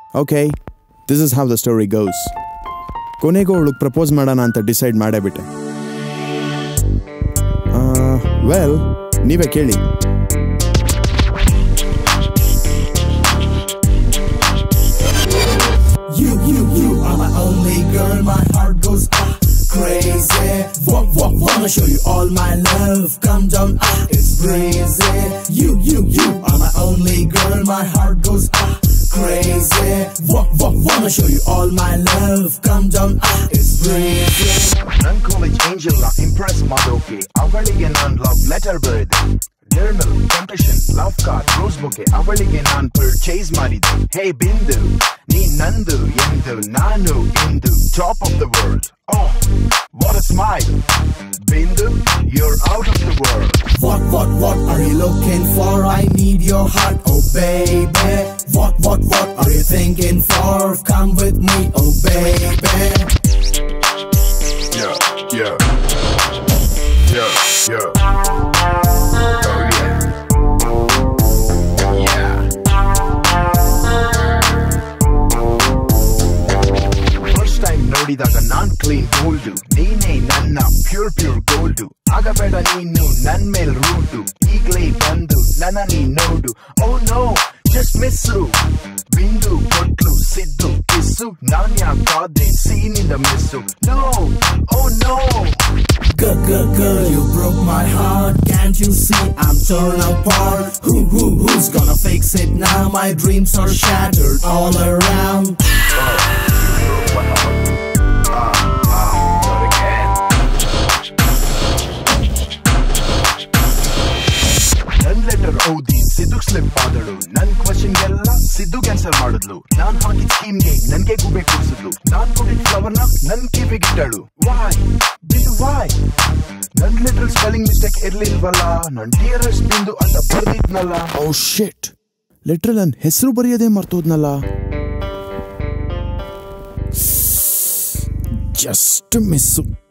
Okay, this is how the story goes. ಕೊನೆಗೂ ಅವಳಿಗೆ propose ಮಾಡೋಣ ಅಂತ ಡಿಸೈಡ್ ಮಾಡೇಬಿಟ್ಟೆ. ವೆಲ್, ನೀವೇ ಕೇಳಿ. You are my only girl, my heart goes crazy. Wanna show you all my love, come down, it's crazy. You are my only girl, my heart goes crazy. Wanna show you all my love, come down, it's crazy. Nan college angel la impress madoke, avalige nan love letter bird. Journal, temptation, love card, rose bouquet, avalige nan purchase maride. Hey Bindu, nee nandu endu nanu indu, top of the world. Oh, what a smile. Bindu, you're out of the world. What are you looking for? I need your heart, oh baby. What are you thinking for? Come with me, oh baby. Yeah. ನೋಡಿದಾಗ ನಾನ್ clean gold, ನೀನೇ ನನ್ನ pure gold. ಆಗಬೇಡ ನೀನು ನನ್ ಮೇಲ್ route, ಈಗ್ಲೇ ಬಂದು ನನ್ನ ನೀ ನೋಡು. Oh no, just miss. Bindu ಕೊಟ್ಲು ಸಿದ್ದು ಕಿಸ್ಸು, ನಾನ್ ಯಾಕಾದೆ ಸೀನಿಂದ miss. No, oh no. Girl, you broke my heart. Can't you see I'm torn apart? Who's gonna fix it now? My dreams are shattered all around. ನನ್ letter ಓದಿ ಸಿದ್ದುಗ್ slip ಆದಳು, ನನ್ question ಎಲ್ಲ ಸಿದ್ದುಗ್ answer ಮಾಡಿದ್ಲು. ನಾನ್ ಹಾಕಿದ ಸ್ಕೀಮ್ಗೆ ನನ್ಗೆ ಗುಬೆ ಕೂರಿಸಿದ್ಲು, ನಾನ್ ಕೊಟ್ಟಿದ್ ಫ್ಲವರ್ನ ನನ್ ಕಿವಿಗಿಟ್ಟಳು. ವಾಯ್ ನನ್ ಲೆಟರ್ ಸ್ಪೆಲ್ಲಿಂಗ್ ಮಿಸ್ಟೇಕ್ ಇರ್ಲಿಲ್ವಲ್ಲ, ನನ್ ಡಿಯರೆಸ್ಟ್ ಬಿಂದು ಅಂತ ಬರ್ದಿದ್ನಲ್ಲ. ಓ ಶಿಟ್, ಲೆಟರ್ ನನ್ನ ಹೆಸರು ಬರೆಯೋದೇ ಮರ್ತೋದ್ನಲ್ಲ. Just miss.